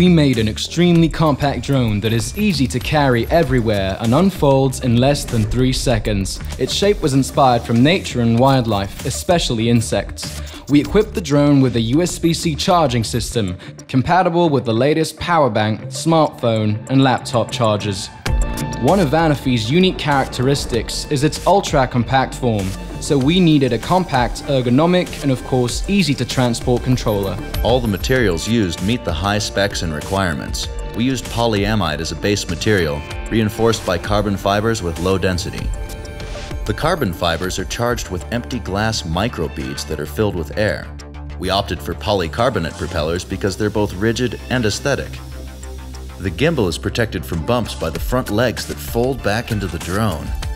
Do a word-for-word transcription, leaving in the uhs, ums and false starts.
we made an extremely compact drone that is easy to carry everywhere and unfolds in less than three seconds. Its shape was inspired from nature and wildlife, especially insects. We equipped the drone with a U S B C charging system, compatible with the latest power bank, smartphone, and laptop chargers. One of Vanafy's unique characteristics is its ultra-compact form, so we needed a compact, ergonomic, and of course, easy-to-transport controller. All the materials used meet the high specs and requirements. We used polyamide as a base material, reinforced by carbon fibers with low density. The carbon fibers are charged with empty glass microbeads that are filled with air. We opted for polycarbonate propellers because they're both rigid and aesthetic. The gimbal is protected from bumps by the front legs that fold back into the drone.